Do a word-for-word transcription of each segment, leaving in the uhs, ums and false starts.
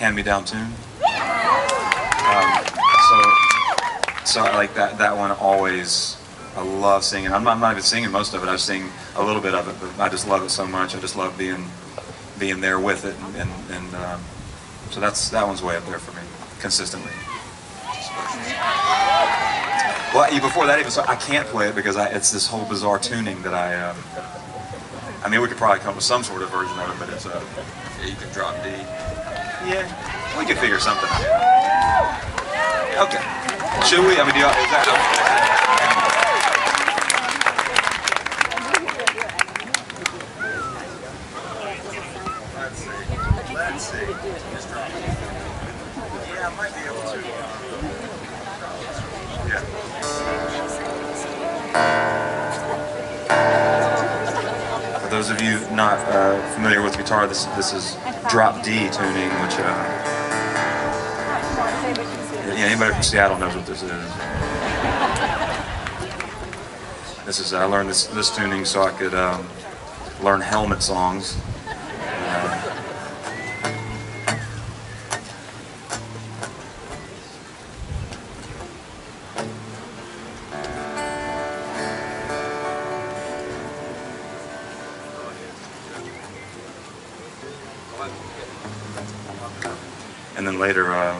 hand-me-down tune. Um, so, so I like that that one always. I love singing. I'm not, I'm not even singing most of it. I sing a little bit of it, but I just love it so much. I just love being being there with it, and, and, and um, so that's that one's way up there for me consistently. Well, before that even, so I can't play it because I, it's this whole bizarre tuning that I. Um, I mean, we could probably come up with some sort of version of it, but it's a. Uh, yeah, you can drop D. Yeah, we could figure something out. Okay. Should we? I mean, do y'all, is that? Let's see. Yeah, I might be able to. Yeah. For those of you not uh, familiar with guitar, this this is drop D tuning, which uh, yeah, anybody from Seattle knows what this is. This is I learned this this tuning so I could um, learn Helmet songs. And then later, uh,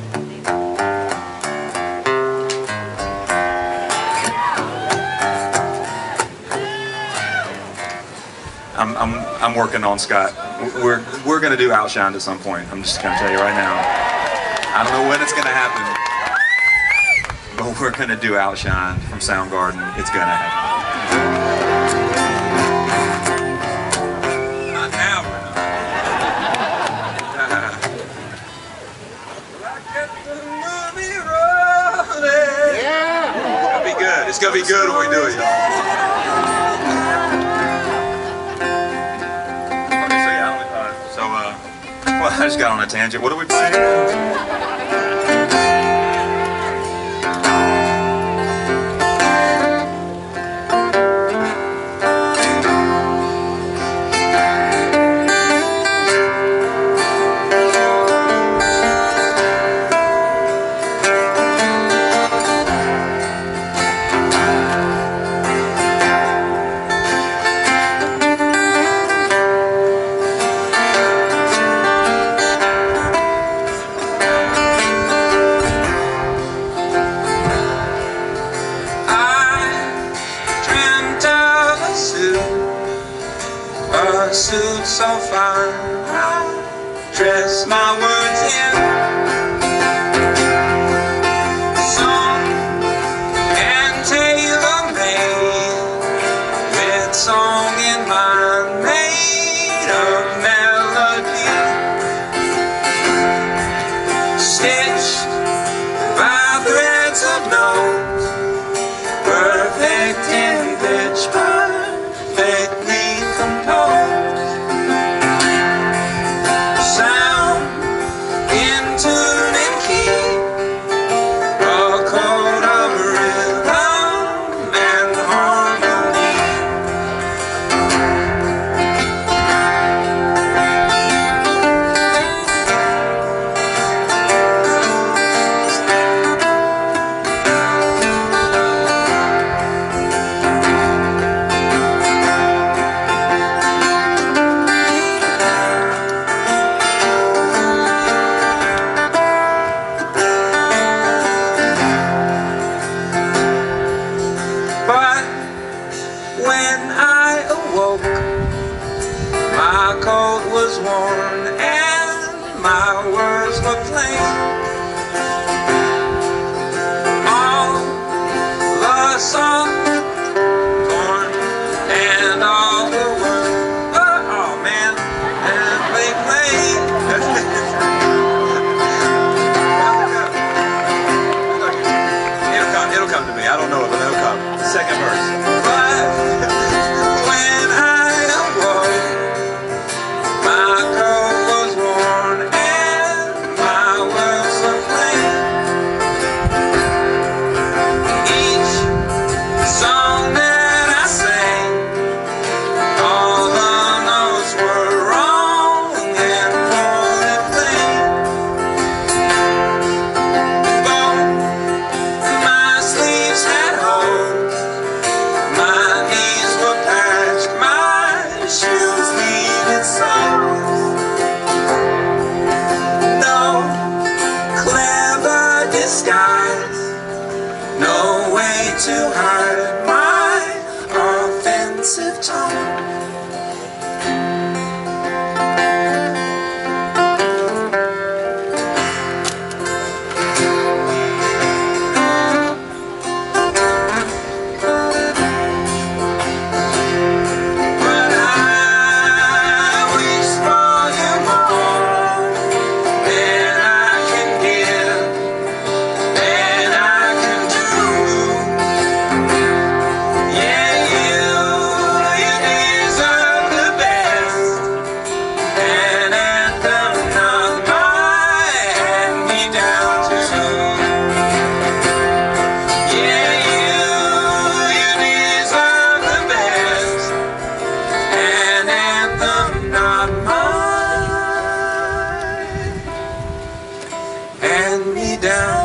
I'm I'm I'm working on Scott. We're we're gonna do Outshined at some point. I'm just gonna tell you right now. I don't know when it's gonna happen, but we're gonna do Outshined from Soundgarden. It's gonna happen. It's gonna be good when we do it, y'all. Okay, so yeah, uh, so uh, well, I just got on a tangent. What are we playing? A suit so fine, I dress my words in song and tailor-made, with song in mind, made of melody, stitched by threads of notes, perfect in pitch, perfectly composed. My coat was worn and my words were plain. All the songs torn and all the words, oh, oh man, and they played. it'll come, it'll come to me. I don't know it, but it'll come. The second verse. But when I awoke, my coat was worn and my words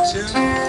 to